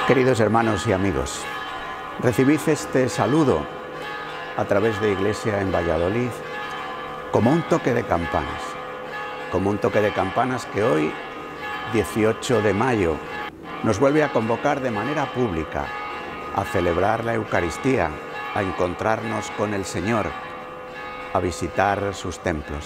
Queridos hermanos y amigos, recibid este saludo a través de Iglesia en Valladolid como un toque de campanas, que hoy, 18 de mayo, nos vuelve a convocar de manera pública a celebrar la Eucaristía, a encontrarnos con el Señor, a visitar sus templos.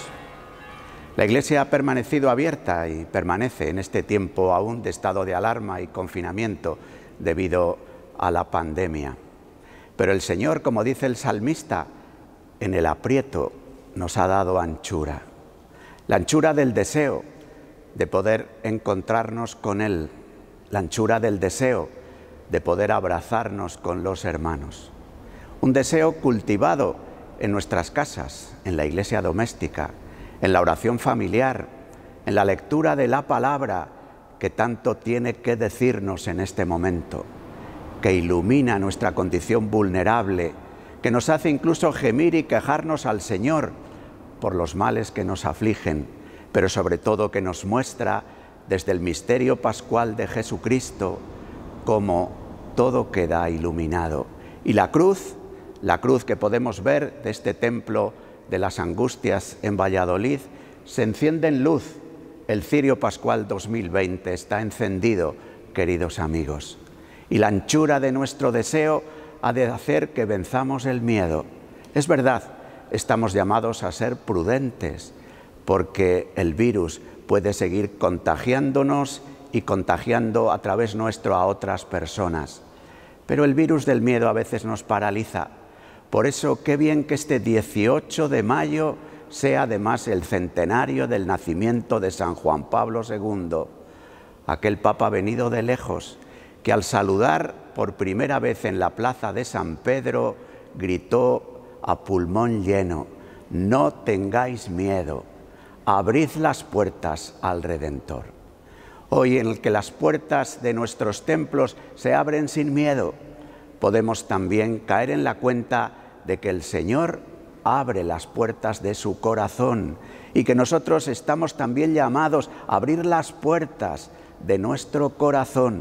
La Iglesia ha permanecido abierta y permanece en este tiempo aún de estado de alarma y confinamiento debido a la pandemia. Pero el Señor, como dice el salmista, en el aprieto nos ha dado anchura. La anchura del deseo de poder encontrarnos con Él, la anchura del deseo de poder abrazarnos con los hermanos. Un deseo cultivado en nuestras casas, en la iglesia doméstica, en la oración familiar, en la lectura de la palabra que tanto tiene que decirnos en este momento, que ilumina nuestra condición vulnerable, que nos hace incluso gemir y quejarnos al Señor por los males que nos afligen, pero sobre todo que nos muestra desde el misterio pascual de Jesucristo cómo todo queda iluminado. Y la cruz que podemos ver de este templo de las Angustias en Valladolid, se enciende en luz. El cirio pascual 2020 está encendido, queridos amigos. Y la anchura de nuestro deseo ha de hacer que venzamos el miedo. Es verdad, estamos llamados a ser prudentes, porque el virus puede seguir contagiándonos y contagiando a través nuestro a otras personas. Pero el virus del miedo a veces nos paraliza. Por eso, qué bien que este 18 de mayo sea además el centenario del nacimiento de San Juan Pablo II, aquel Papa venido de lejos, que al saludar por primera vez en la plaza de San Pedro, gritó a pulmón lleno: «No tengáis miedo, abrid las puertas al Redentor». Hoy, en el que las puertas de nuestros templos se abren sin miedo, podemos también caer en la cuenta de que el Señor abre las puertas de su corazón y que nosotros estamos también llamados a abrir las puertas de nuestro corazón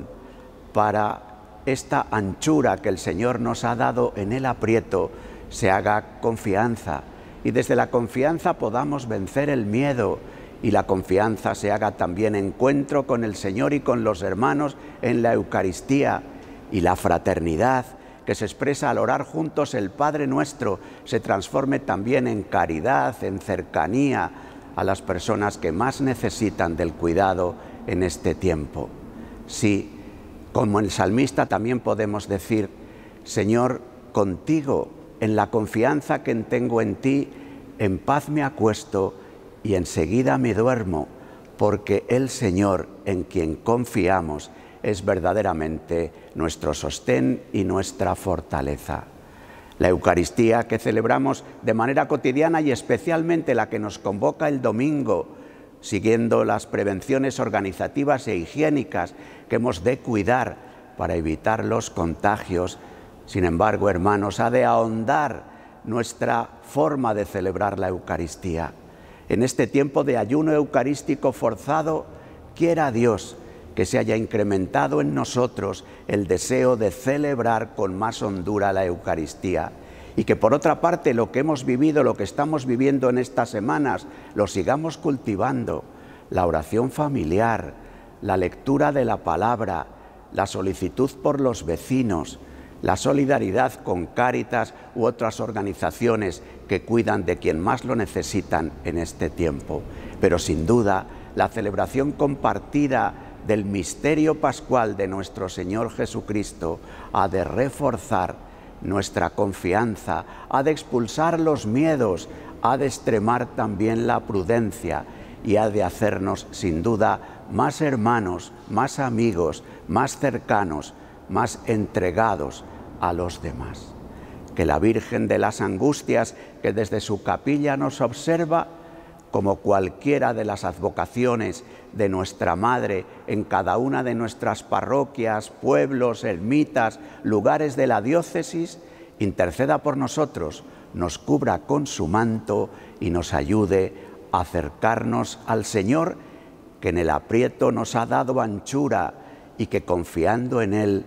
para esta anchura que el Señor nos ha dado en el aprieto se haga confianza y desde la confianza podamos vencer el miedo y la confianza se haga también encuentro con el Señor y con los hermanos en la Eucaristía. Y la fraternidad que se expresa al orar juntos el Padre Nuestro se transforme también en caridad, en cercanía a las personas que más necesitan del cuidado en este tiempo. Sí, como el salmista también podemos decir: Señor, contigo, en la confianza que tengo en ti, en paz me acuesto y enseguida me duermo, porque el Señor en quien confiamos es verdaderamente nuestro sostén y nuestra fortaleza. La Eucaristía que celebramos de manera cotidiana y especialmente la que nos convoca el domingo, siguiendo las prevenciones organizativas e higiénicas que hemos de cuidar para evitar los contagios, sin embargo, hermanos, ha de ahondar nuestra forma de celebrar la Eucaristía. En este tiempo de ayuno eucarístico forzado, quiera Dios que se haya incrementado en nosotros el deseo de celebrar con más hondura la Eucaristía y que por otra parte lo que hemos vivido, lo que estamos viviendo en estas semanas, lo sigamos cultivando. La oración familiar, la lectura de la palabra, la solicitud por los vecinos, la solidaridad con Cáritas u otras organizaciones que cuidan de quien más lo necesitan en este tiempo. Pero sin duda, la celebración compartida del misterio pascual de nuestro Señor Jesucristo ha de reforzar nuestra confianza, ha de expulsar los miedos, ha de extremar también la prudencia y ha de hacernos sin duda más hermanos, más amigos, más cercanos, más entregados a los demás. Que la Virgen de las Angustias, que desde su capilla nos observa, como cualquiera de las advocaciones de nuestra Madre en cada una de nuestras parroquias, pueblos, ermitas, lugares de la diócesis, interceda por nosotros, nos cubra con su manto y nos ayude a acercarnos al Señor, que en el aprieto nos ha dado anchura y que confiando en Él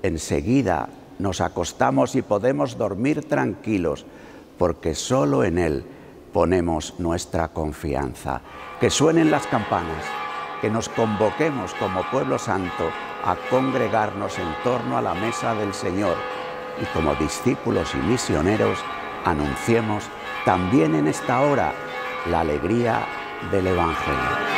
enseguida nos acostamos y podemos dormir tranquilos, porque solo en Él ponemos nuestra confianza. Que suenen las campanas, que nos convoquemos como pueblo santo a congregarnos en torno a la mesa del Señor y como discípulos y misioneros anunciemos también en esta hora la alegría del Evangelio.